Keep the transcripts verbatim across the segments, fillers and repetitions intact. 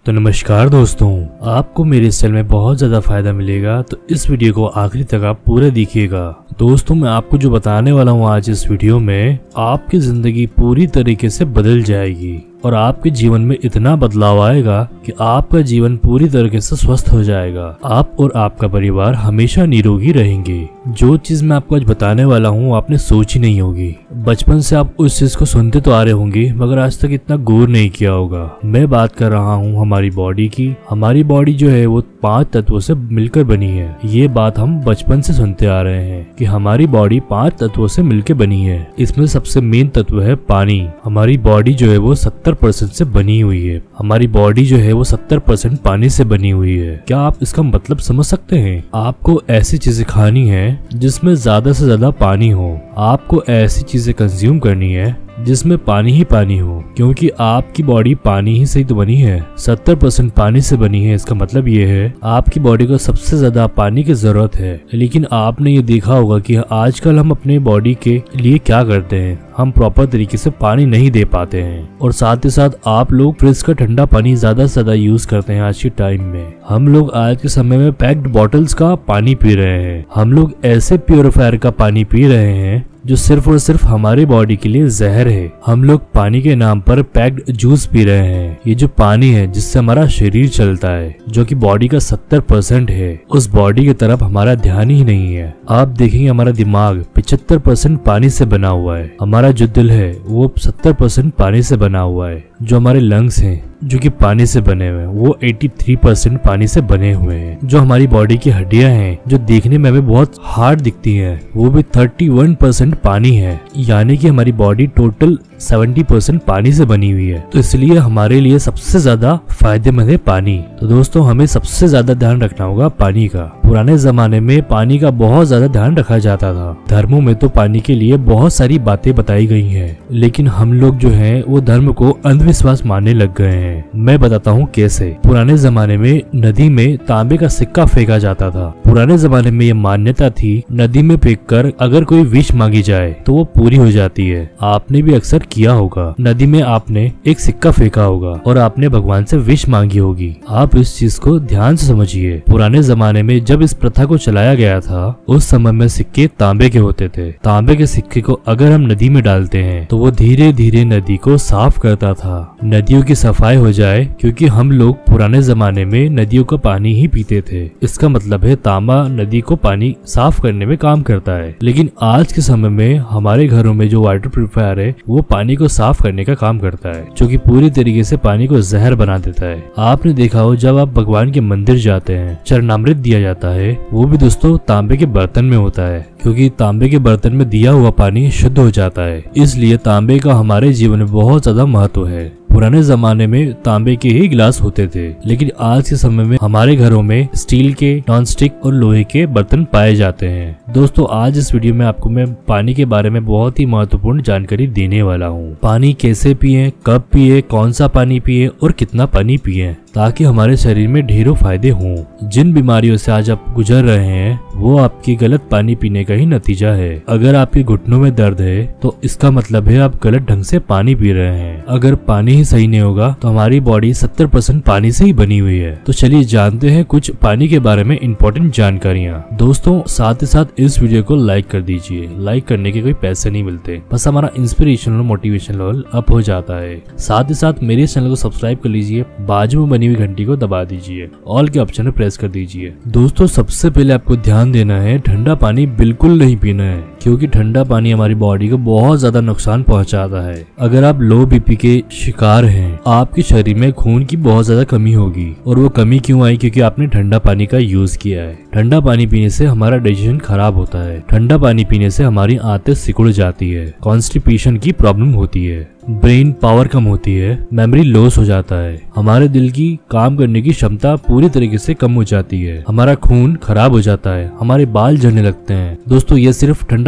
तो नमस्कार दोस्तों, आपको मेरे इस चैनल में बहुत ज़्यादा फायदा मिलेगा, तो इस वीडियो को आखिरी तक आप पूरा देखिएगा। दोस्तों, मैं आपको जो बताने वाला हूँ आज इस वीडियो में, आपकी ज़िंदगी पूरी तरीके से बदल जाएगी और आपके जीवन में इतना बदलाव आएगा कि आपका जीवन पूरी तरीके से स्वस्थ हो जाएगा। आप और आपका परिवार हमेशा निरोगी रहेंगे। जो चीज मैं आपको आज बताने वाला हूँ आपने सोची नहीं होगी। बचपन से आप उस चीज को सुनते तो आ रहे होंगे, मगर आज तक इतना गौर नहीं किया होगा। मैं बात कर रहा हूँ हमारी बॉडी की। हमारी बॉडी जो है वो पांच तत्वों से मिलकर बनी है। ये बात हम बचपन से सुनते आ रहे हैं कि हमारी बॉडी पांच तत्वों से मिलकर बनी है। इसमें सबसे मेन तत्व है पानी। हमारी बॉडी जो है वो सत्तर परसेंट से बनी हुई है। हमारी बॉडी जो है वो सत्तर परसेंट पानी से बनी हुई है। क्या आप इसका मतलब समझ सकते हैं? आपको ऐसी चीजें खानी है जिसमें ज्यादा से ज्यादा पानी हो। आपको ऐसी चीजें कंज्यूम करनी है जिसमें पानी ही पानी हो, क्योंकि आपकी बॉडी पानी ही से तो बनी है। सत्तर परसेंट पानी से बनी है। इसका मतलब ये है आपकी बॉडी को सबसे ज्यादा पानी की जरूरत है। लेकिन आपने ये देखा होगा कि आजकल हम अपने बॉडी के लिए क्या करते हैं, हम प्रॉपर तरीके से पानी नहीं दे पाते हैं। और साथ ही साथ आप लोग फ्रिज का ठंडा पानी ज्यादा से ज्यादा यूज करते हैं। आज के टाइम में हम लोग आज के समय में पैक्ड बॉटल्स का पानी पी रहे हैं। हम लोग ऐसे प्योरीफायर का पानी पी रहे हैं जो सिर्फ और सिर्फ हमारे बॉडी के लिए जहर है। हम लोग पानी के नाम पर पैक्ड जूस पी रहे हैं। ये जो पानी है जिससे हमारा शरीर चलता है, जो कि बॉडी का सत्तर परसेंट है, उस बॉडी की तरफ हमारा ध्यान ही नहीं है। आप देखेंगे हमारा दिमाग पचहत्तर परसेंट पानी से बना हुआ है। हमारा जो दिल है वो सत्तर परसेंट पानी से बना हुआ है। जो हमारे लंग्स हैं जो कि पानी से बने हुए हैं, वो तिरासी परसेंट पानी से बने हुए हैं। जो हमारी बॉडी की हड्डियां हैं जो देखने में हमें बहुत हार्ड दिखती हैं, वो भी इकतीस परसेंट पानी है। यानी कि हमारी बॉडी टोटल सत्तर परसेंट पानी से बनी हुई है। तो इसलिए हमारे लिए सबसे ज्यादा फायदेमंद है पानी। तो दोस्तों, हमें सबसे ज्यादा ध्यान रखना होगा पानी का। पुराने जमाने में पानी का बहुत ज्यादा ध्यान रखा जाता था। धर्मों में तो पानी के लिए बहुत सारी बातें बताई गई हैं, लेकिन हम लोग जो हैं वो धर्म को अंधविश्वास मानने लग गए हैं। मैं बताता हूँ कैसे। पुराने जमाने में नदी में तांबे का सिक्का फेंका जाता था। पुराने जमाने में ये मान्यता थी, नदी में फेंक कर अगर कोई विश मांगी जाए तो वो पूरी हो जाती है। आपने भी अक्सर किया होगा, नदी में आपने एक सिक्का फेंका होगा और आपने भगवान से विश मांगी होगी। आप इस चीज को ध्यान से समझिए। पुराने जमाने में जब इस प्रथा को चलाया गया था, उस समय में सिक्के तांबे के होते थे। तांबे के सिक्के को अगर हम नदी में डालते हैं तो वो धीरे धीरे नदी को साफ करता था। नदियों की सफाई हो जाए, क्योंकि हम लोग पुराने जमाने में नदियों का पानी ही पीते थे। इसका मतलब है तांबा नदी को पानी साफ करने में काम करता है। लेकिन आज के समय में हमारे घरों में जो वाटर प्यूरिफायर है वो पानी को साफ करने का काम करता है, जो कि पूरी तरीके से पानी को जहर बना देता है। आपने देखा हो जब आप भगवान के मंदिर जाते हैं, चरणामृत दिया जाता है, वो भी दोस्तों तांबे के बर्तन में होता है, क्योंकि तांबे के बर्तन में दिया हुआ पानी शुद्ध हो जाता है। इसलिए तांबे का हमारे जीवन में बहुत ज्यादा महत्व है। पुराने जमाने में तांबे के ही गिलास होते थे, लेकिन आज के समय में हमारे घरों में स्टील के, नॉन स्टिक और लोहे के बर्तन पाए जाते हैं। दोस्तों, आज इस वीडियो में आपको मैं पानी के बारे में बहुत ही महत्वपूर्ण जानकारी देने वाला हूँ। पानी कैसे पिए, कब पिए, कौन सा पानी पिए और कितना पानी पिए, ताकि हमारे शरीर में ढेरों फायदे हों। जिन बीमारियों से आज आप गुजर रहे हैं वो आपकी गलत पानी पीने का ही नतीजा है। अगर आपके घुटनों में दर्द है तो इसका मतलब है आप गलत ढंग से पानी पी रहे हैं। अगर पानी ही सही नहीं होगा तो हमारी बॉडी सत्तर परसेंट पानी से ही बनी हुई है। तो चलिए जानते हैं कुछ पानी के बारे में इंपॉर्टेंट जानकारियाँ। दोस्तों, साथ ही साथ इस वीडियो को लाइक कर दीजिए। लाइक करने के कोई पैसे नहीं मिलते, बस हमारा इंस्पिरेशन और मोटिवेशन लेवल अप हो जाता है। साथ ही साथ मेरे चैनल को सब्सक्राइब कर लीजिए, बाजू में बनी हुई घंटी को दबा दीजिए, ऑल के ऑप्शन में प्रेस कर दीजिए। दोस्तों, सबसे पहले आपको ध्यान देना है, ठंडा पानी बिल्कुल नहीं पीना है, क्योंकि ठंडा पानी हमारी बॉडी को बहुत ज्यादा नुकसान पहुंचाता है। अगर आप लो बीपी के शिकार हैं, आपके शरीर में खून की बहुत ज्यादा कमी होगी। और वो कमी क्यों आई? क्योंकि आपने ठंडा पानी का यूज किया है। ठंडा पानी पीने से हमारा डाइजेशन खराब होता है। ठंडा पानी पीने से हमारी आंतें सिकुड़ जाती है, कॉन्स्टिपेशन की प्रॉब्लम होती है, ब्रेन पावर कम होती है, मेमोरी लॉस हो जाता है, हमारे दिल की काम करने की क्षमता पूरी तरीके से कम हो जाती है, हमारा खून खराब हो जाता है, हमारे बाल झड़ने लगते हैं। दोस्तों, ये सिर्फ ठंडा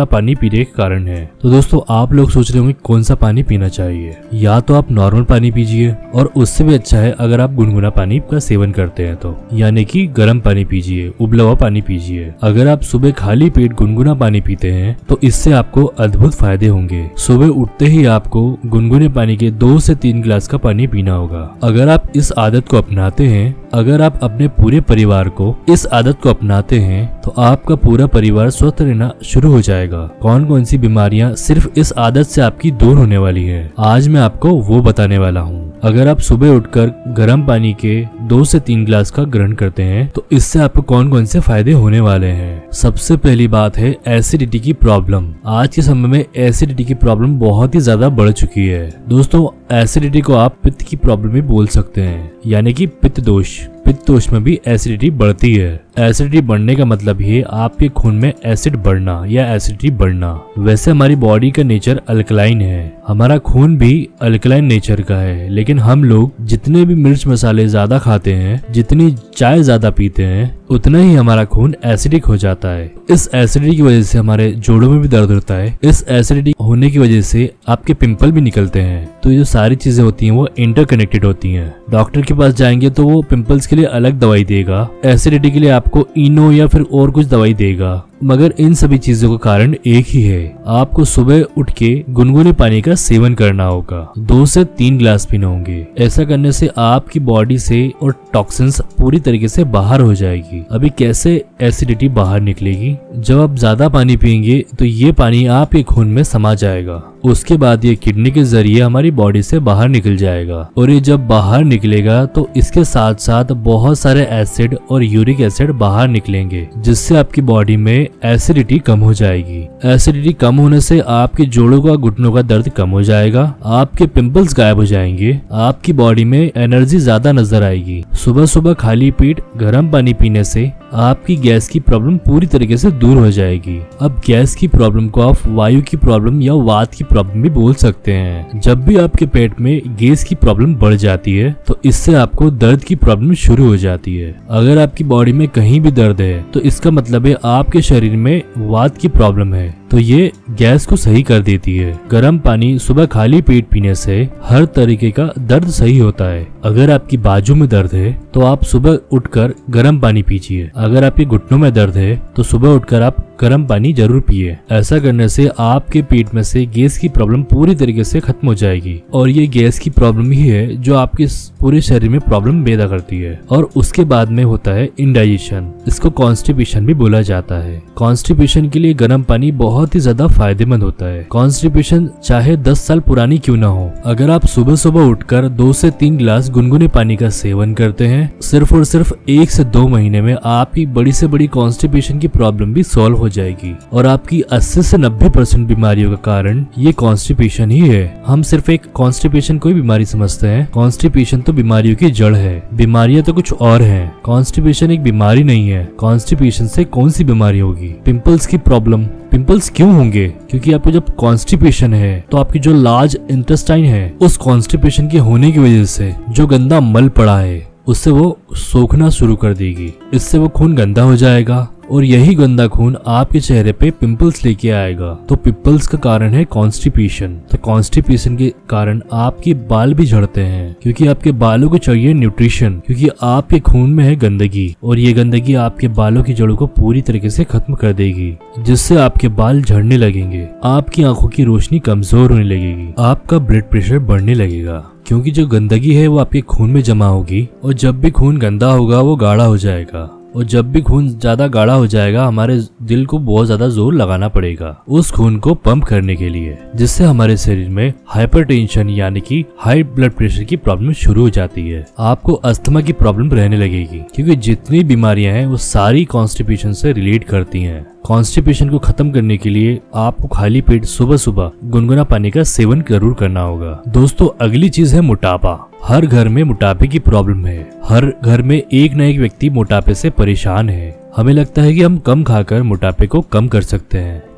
गुनगुना पानी पीने के कारण है। तो दोस्तों आप लोग सोच रहे होंगे कौन सा पानी पीना चाहिए। या तो आप नॉर्मल पानी पीजिए, और उससे भी अच्छा है अगर आप गुनगुना पानी का सेवन करते हैं तो, यानी कि गर्म पानी पीजिए, उबला हुआ पानी पीजिए। अगर आप सुबह खाली पेट गुनगुना पानी पीते हैं तो इससे आपको अद्भुत फायदे होंगे। सुबह उठते ही आपको गुनगुने पानी के दो से तीन गिलास का पानी पीना होगा। अगर आप इस आदत को अपनाते हैं, अगर आप अपने पूरे परिवार को इस आदत को अपनाते हैं तो आपका पूरा परिवार स्वस्थ रहना शुरू हो जाएगा। कौन कौन सी बीमारियां सिर्फ इस आदत से आपकी दूर होने वाली है, आज मैं आपको वो बताने वाला हूँ। अगर आप सुबह उठकर गर्म पानी के दो से तीन गिलास का ग्रहण करते हैं तो इससे आपको कौन कौन से फायदे होने वाले हैं। सबसे पहली बात है एसिडिटी की प्रॉब्लम। आज के समय में एसिडिटी की प्रॉब्लम बहुत ही ज्यादा बढ़ चुकी है। दोस्तों एसिडिटी को आप पित्त की प्रॉब्लम भी बोल सकते हैं, यानी कि पित्त दोष। पित्त दोष में भी एसिडिटी बढ़ती है। एसिडिटी बढ़ने का मतलब ये आपके खून में एसिड बढ़ना या एसिडिटी बढ़ना। वैसे हमारी बॉडी का नेचर अल्कलाइन है, हमारा खून भी अल्कलाइन नेचर का है, लेकिन हम लोग जितने भी मिर्च मसाले ज्यादा खाते हैं, जितनी चाय ज्यादा पीते हैं, उतना ही हमारा खून एसिडिक हो जाता है। इस एसिडिटी की वजह से हमारे जोड़ों में भी दर्द होता है। इस एसिडिटी होने की वजह से आपके पिंपल भी निकलते हैं। तो ये जो सारी चीजें होती हैं वो इंटरकनेक्टेड होती हैं। डॉक्टर के पास जाएंगे तो वो पिंपल्स के लिए अलग दवाई देगा, एसिडिटी के लिए आपको इनो या फिर और कुछ दवाई देगा, मगर इन सभी चीजों का कारण एक ही है। आपको सुबह उठ के गुनगुने पानी का सेवन करना होगा, दो से तीन गिलास पीने होंगे। ऐसा करने से आपकी बॉडी से और टॉक्सिन्स पूरी तरीके से बाहर हो जाएगी। अभी कैसे एसिडिटी बाहर निकलेगी? जब आप ज्यादा पानी पिएंगे तो ये पानी आपके खून में समा जाएगा, उसके बाद ये किडनी के जरिए हमारी बॉडी से बाहर निकल जाएगा, और ये जब बाहर निकलेगा तो इसके साथ साथ बहुत सारे एसिड और यूरिक एसिड बाहर निकलेंगे, जिससे आपकी बॉडी में एसिडिटी कम हो जाएगी। एसिडिटी कम होने से आपके जोड़ों का, घुटनों का दर्द कम हो जाएगा, आपके पिंपल्स गायब हो जाएंगे, आपकी बॉडी में एनर्जी ज्यादा नजर आएगी। सुबह सुबह खाली पेट गर्म पानी पीने से आपकी गैस की प्रॉब्लम पूरी तरीके से दूर हो जाएगी। अब गैस की प्रॉब्लम को आप वायु की प्रॉब्लम या वात की प्रॉब्लम भी बोल सकते हैं। जब भी आपके पेट में गैस की प्रॉब्लम बढ़ जाती है तो इससे आपको दर्द की प्रॉब्लम शुरू हो जाती है। अगर आपकी बॉडी में कहीं भी दर्द है तो इसका मतलब है आपके शरीर में वात की प्रॉब्लम है, तो ये गैस को सही कर देती है। गर्म पानी सुबह खाली पेट पीने से हर तरीके का दर्द सही होता है। अगर आपकी बाजू में दर्द है तो आप सुबह उठकर गर्म पानी पीजिए। अगर आपके घुटनों में दर्द है तो सुबह उठकर आप गर्म पानी जरूर पिए। ऐसा करने से आपके पेट में से गैस की प्रॉब्लम पूरी तरीके से खत्म हो जाएगी, और ये गैस की प्रॉब्लम ही है जो आपके पूरे शरीर में प्रॉब्लम पैदा करती है। और उसके बाद में होता है इंडाइजेशन, इसको कॉन्स्टिपेशन भी बोला जाता है। कॉन्स्टिपेशन के लिए गर्म पानी बहुत ही ज्यादा फायदेमंद होता है। कॉन्स्टिपेशन चाहे दस साल पुरानी क्यों ना हो, अगर आप सुबह सुबह उठकर दो से तीन गिलास गुनगुने पानी का सेवन करते हैं, सिर्फ और सिर्फ एक से दो महीने में आपकी बड़ी से बड़ी कॉन्स्टिपेशन की प्रॉब्लम भी सॉल्व हो जाएगी। और आपकी अस्सी से नब्बे परसेंट बीमारियों का कारण ये कॉन्स्टिपेशन ही है। हम सिर्फ एक कॉन्स्टिपेशन कोई बीमारी समझते हैं, कॉन्स्टिपेशन तो बीमारियों की जड़ है। बीमारियां तो कुछ और हैं, कॉन्स्टिपेशन एक बीमारी नहीं है। कॉन्स्टिपेशन से कौन सी बीमारी होगी? पिंपल्स की प्रॉब्लम। पिंपल्स क्यों होंगे? क्योंकि आपको जब कॉन्स्टिपेशन है तो आपकी जो लार्ज इंटेस्टाइन है, उस कॉन्स्टिपेशन के होने की वजह से जो गंदा मल पड़ा है उससे वो सोखना शुरू कर देगी। इससे वो खून गंदा हो जाएगा, और यही गंदा खून आपके चेहरे पे पिंपल्स लेके आएगा। तो पिंपल्स का कारण है कॉन्स्टिपेशन। तो कॉन्स्टिपेशन के कारण आपके बाल भी झड़ते हैं, क्योंकि आपके बालों को चाहिए न्यूट्रिशन, क्योंकि आपके खून में है गंदगी, और ये गंदगी आपके बालों की जड़ों को पूरी तरीके से खत्म कर देगी, जिससे आपके बाल झड़ने लगेंगे, आपकी आंखों की रोशनी कमजोर होने लगेगी, आपका ब्लड प्रेशर बढ़ने लगेगा, क्योंकि जो गंदगी है वो आपके खून में जमा होगी, और जब भी खून गंदा होगा वो गाढ़ा हो जाएगा, और जब भी खून ज्यादा गाढ़ा हो जाएगा हमारे दिल को बहुत ज्यादा जोर लगाना पड़ेगा उस खून को पंप करने के लिए, जिससे हमारे शरीर में हाइपरटेंशन यानी कि हाई ब्लड प्रेशर की प्रॉब्लम शुरू हो जाती है। आपको अस्थमा की प्रॉब्लम रहने लगेगी, क्योंकि जितनी बीमारियां हैं वो सारी कॉन्स्टिपेशन से रिलेट करती हैं। कॉन्स्टिपेशन को खत्म करने के लिए आपको खाली पेट सुबह सुबह गुनगुना पानी का सेवन जरूर करना होगा। दोस्तों अगली चीज है मोटापा। हर घर में मोटापे की प्रॉब्लम है, हर घर में एक न एक व्यक्ति मोटापे से परेशान है। हमें लगता है कि हम कम खाकर मोटापे को कम कर सकते हैं,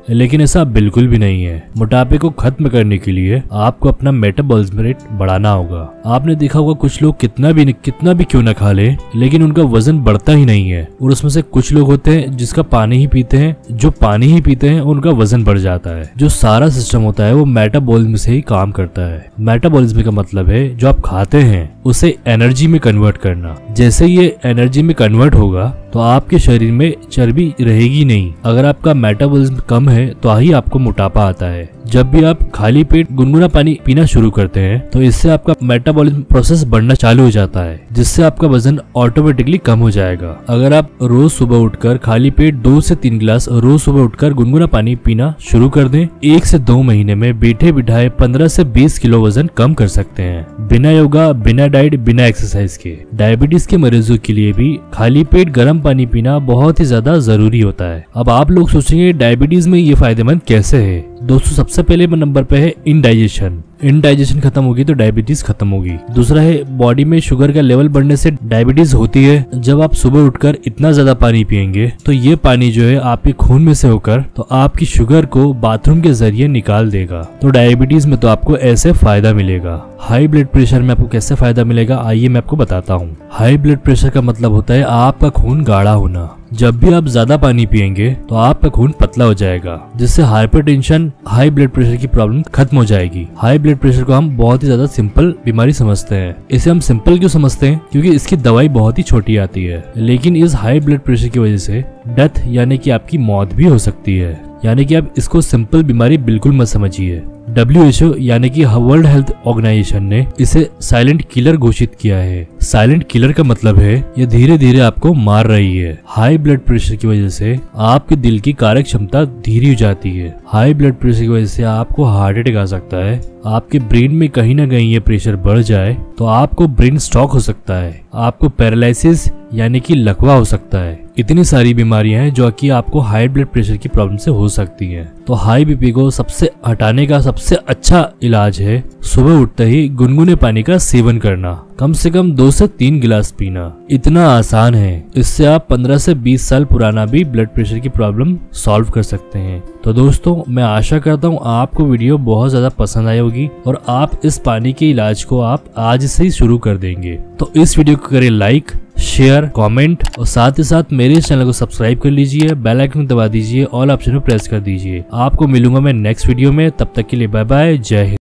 लेकिन ऐसा बिल्कुल भी नहीं है। मोटापे को खत्म करने के लिए आपको अपना मेटाबॉलिज्म रेट बढ़ाना होगा। आपने देखा होगा कुछ लोग कितना भी कितना भी क्यों ना खा ले, लेकिन उनका वजन बढ़ता ही नहीं है। और उसमें से कुछ लोग होते हैं जिसका पानी ही पीते हैं, जो पानी ही पीते हैं उनका वजन बढ़ जाता है। जो सारा सिस्टम होता है वो मेटाबॉलिज्म से ही काम करता है। मेटाबॉलिज्म का मतलब है जो आप खाते हैं उसे एनर्जी में कन्वर्ट करना। जैसे ये एनर्जी में कन्वर्ट होगा तो आपके शरीर में चर्बी रहेगी नहीं। अगर आपका मेटाबॉलिज्म कम है तो ही आपको मोटापा आता है। जब भी आप खाली पेट गुनगुना पानी पीना शुरू करते हैं तो इससे आपका मेटाबॉलिज्म प्रोसेस बढ़ना चालू हो जाता है, जिससे आपका वजन ऑटोमेटिकली कम हो जाएगा। अगर आप रोज सुबह उठकर खाली पेट दो से तीन गिलास रोज सुबह उठकर गुनगुना पानी पीना शुरू कर दें, एक से दो महीने में बैठे बिठाए पंद्रह से बीस किलो वजन कम कर सकते हैं, बिना योगा, बिना डाइट, बिना एक्सरसाइज के। डायबिटीज के मरीजों के लिए भी खाली पेट गर्म पानी पीना बहुत ही ज्यादा जरूरी होता है। अब आप लोग सोचेंगे डायबिटीज में ये फायदेमंद कैसे है? दोस्तों, सबसे पहले नंबर पे है इनडाइजेशन। इनडाइजेशन खत्म होगी तो डायबिटीज खत्म होगी। दूसरा है बॉडी में शुगर का लेवल बढ़ने से डायबिटीज होती है। जब आप सुबह उठकर इतना ज्यादा पानी पिएंगे तो ये पानी जो है आपके खून में से होकर तो आपकी शुगर को बाथरूम के जरिए निकाल देगा। तो डायबिटीज में तो आपको ऐसे फायदा मिलेगा। हाई ब्लड प्रेशर में आपको कैसे फायदा मिलेगा आइए मैं आपको बताता हूँ। हाई ब्लड प्रेशर का मतलब होता है आपका खून गाढ़ा होना। जब भी आप ज्यादा पानी पिएंगे तो आपका खून पतला हो जाएगा, जिससे हाइपरटेंशन, हाई ब्लड प्रेशर की प्रॉब्लम खत्म हो जाएगी। हाई ब्लड प्रेशर को हम बहुत ही ज्यादा सिंपल बीमारी समझते हैं। इसे हम सिंपल क्यों समझते हैं? क्योंकि इसकी दवाई बहुत ही छोटी आती है। लेकिन इस हाई ब्लड प्रेशर की वजह से डेथ यानी कि आपकी मौत भी हो सकती है। यानी कि आप इसको सिंपल बीमारी बिल्कुल मत समझिए। डब्ल्यू एच ओ यानी कि वर्ल्ड हेल्थ ऑर्गेनाइजेशन ने इसे साइलेंट किलर घोषित किया है। साइलेंट किलर का मतलब है ये धीरे धीरे आपको मार रही है। हाई ब्लड प्रेशर की वजह से आपके दिल की कार्य क्षमता धीरे हो जाती है। हाई ब्लड प्रेशर की वजह से आपको हार्ट अटैक आ सकता है। आपके ब्रेन में कहीं ना कहीं ये प्रेशर बढ़ जाए तो आपको ब्रेन स्ट्रोक हो सकता है। आपको पैरालिसिस यानी कि लकवा हो सकता है। इतनी सारी बीमारियां हैं जो कि आपको हाई ब्लड प्रेशर की प्रॉब्लम से हो सकती हैं। तो हाई बीपी को सबसे हटाने का सबसे अच्छा इलाज है सुबह उठते ही गुनगुने पानी का सेवन करना। कम से कम दो से तीन गिलास पीना इतना आसान है। इससे आप पंद्रह से बीस साल पुराना भी ब्लड प्रेशर की प्रॉब्लम सॉल्व कर सकते हैं। तो दोस्तों, मैं आशा करता हूँ आपको वीडियो बहुत ज्यादा पसंद आई होगी और आप इस पानी के इलाज को आप आज से ही शुरू कर देंगे। तो इस वीडियो को करें लाइक, शेयर, कमेंट और साथ ही साथ मेरे इस चैनल को सब्सक्राइब कर लीजिए, बेल आइकन दबा दीजिए, ऑल ऑप्शन में प्रेस कर दीजिए। आपको मिलूंगा मैं नेक्स्ट वीडियो में। तब तक के लिए बाय बाय, जय हिंद।